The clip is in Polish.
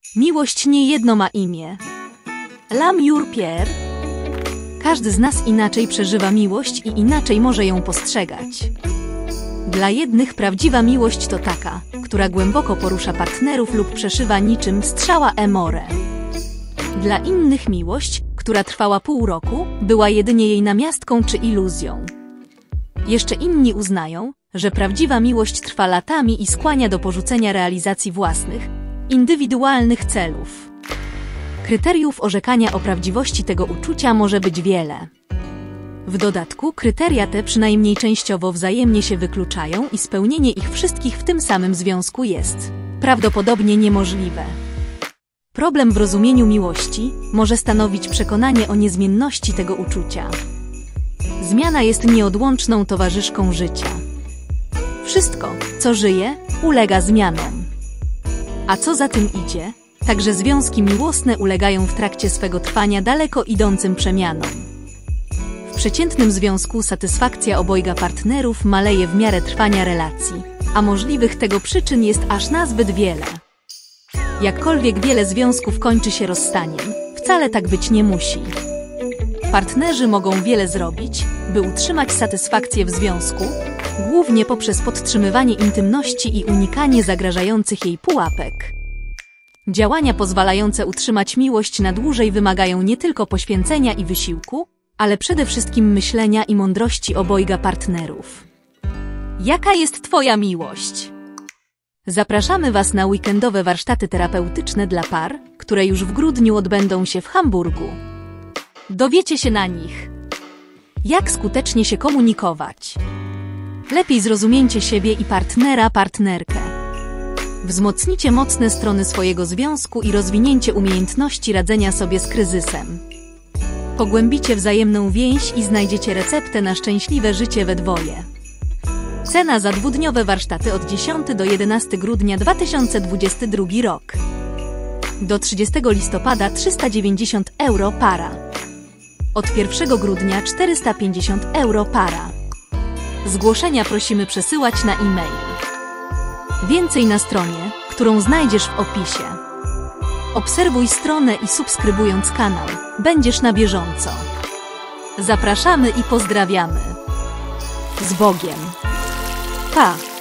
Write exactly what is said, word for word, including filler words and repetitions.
Miłość nie jedno ma imię. L'amour Pierre. Każdy z nas inaczej przeżywa miłość i inaczej może ją postrzegać. Dla jednych prawdziwa miłość to taka, która głęboko porusza partnerów lub przeszywa niczym strzała Amore. Dla innych miłość, która trwała pół roku, była jedynie jej namiastką czy iluzją. Jeszcze inni uznają, że prawdziwa miłość trwa latami i skłania do porzucenia realizacji własnych, indywidualnych celów. Kryteriów orzekania o prawdziwości tego uczucia może być wiele. W dodatku kryteria te przynajmniej częściowo wzajemnie się wykluczają i spełnienie ich wszystkich w tym samym związku jest prawdopodobnie niemożliwe. Problem w rozumieniu miłości może stanowić przekonanie o niezmienności tego uczucia. Zmiana jest nieodłączną towarzyszką życia. Wszystko, co żyje, ulega zmianom. A co za tym idzie, także związki miłosne ulegają w trakcie swego trwania daleko idącym przemianom. W przeciętnym związku satysfakcja obojga partnerów maleje w miarę trwania relacji, a możliwych tego przyczyn jest aż nazbyt wiele. Jakkolwiek wiele związków kończy się rozstaniem, wcale tak być nie musi. Partnerzy mogą wiele zrobić, by utrzymać satysfakcję w związku, głównie poprzez podtrzymywanie intymności i unikanie zagrażających jej pułapek. Działania pozwalające utrzymać miłość na dłużej wymagają nie tylko poświęcenia i wysiłku, ale przede wszystkim myślenia i mądrości obojga partnerów. Jaka jest Twoja miłość? Zapraszamy Was na weekendowe warsztaty terapeutyczne dla par, które już w grudniu odbędą się w Hamburgu. Dowiecie się na nich, jak skutecznie się komunikować. Lepiej zrozumiecie siebie i partnera, partnerkę. Wzmocnicie mocne strony swojego związku i rozwinięcie umiejętności radzenia sobie z kryzysem. Pogłębicie wzajemną więź i znajdziecie receptę na szczęśliwe życie we dwoje. Cena za dwudniowe warsztaty od dziesiątego do jedenastego grudnia dwa tysiące dwudziestego drugiego rok. Do trzydziestego listopada trzysta dziewięćdziesiąt euro para. Od pierwszego grudnia czterysta pięćdziesiąt euro para. Zgłoszenia prosimy przesyłać na e-mail. Więcej na stronie, którą znajdziesz w opisie. Obserwuj stronę i subskrybując kanał, będziesz na bieżąco. Zapraszamy i pozdrawiamy. Z Bogiem. Pa!